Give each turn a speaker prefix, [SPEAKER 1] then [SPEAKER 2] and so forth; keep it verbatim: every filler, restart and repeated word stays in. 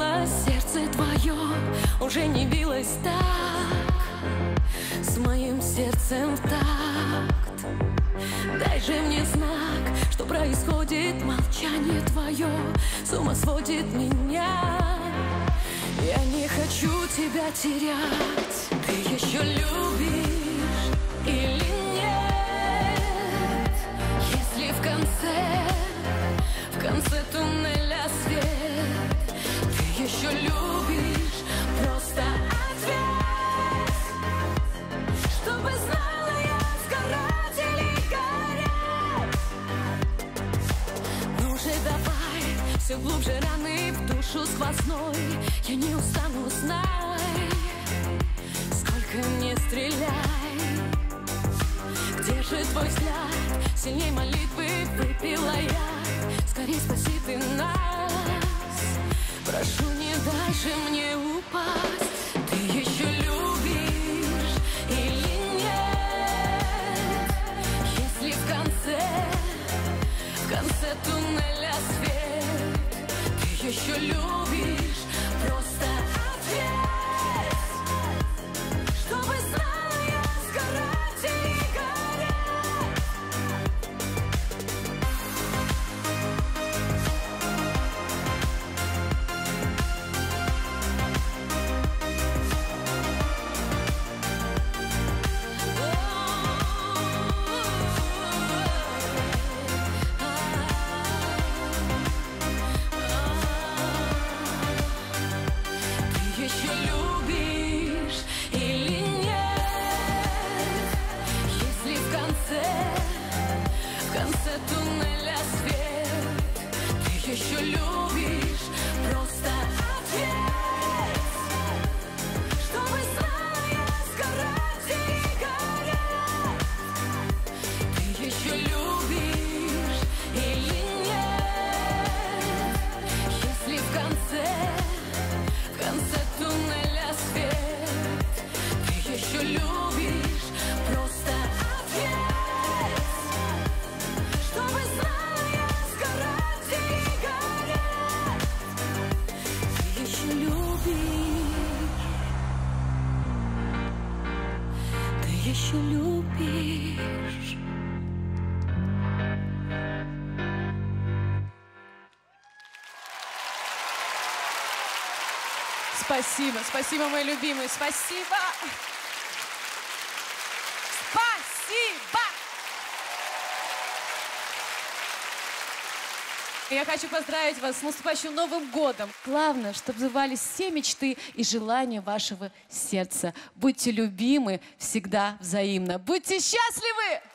[SPEAKER 1] забыла, сердце твое уже не билось так, с моим сердцем в такт. Дай же мне знак, что происходит, молчание твое с ума сводит меня. Я не хочу тебя терять. Ты еще любишь или нет? Если в конце, в конце туннеля свет, ты еще любишь, просто ответь, чтобы знала я, сгорать или гореть. Ну же давай, все глубже раны в душу сквозной. Я не устану, знай, сколько не стреляй. Где же твой взгляд? Сильней молитвы выпила я. Скорей спаси ты нас. Прошу, не дай же мне упасть. Ты еще любишь или нет? Если в конце, в конце туннеля свет, ты еще любишь, просто ответь, чтобы знала я, сгорать или гореть. Туннеля свет, ты еще любишь, просто ответь, чтобы знала я, сгорать или гореть. Ты еще любишь или нет? Если в конце, в конце туннеля свет, ты еще любишь, просто ответь. Еще любишь.
[SPEAKER 2] Спасибо, спасибо, мой любимый, спасибо. Спасибо. Я хочу поздравить вас с наступающим Новым годом. Главное, чтобы сбывались все мечты и желания вашего сердца. Будьте любимы всегда взаимно. Будьте счастливы!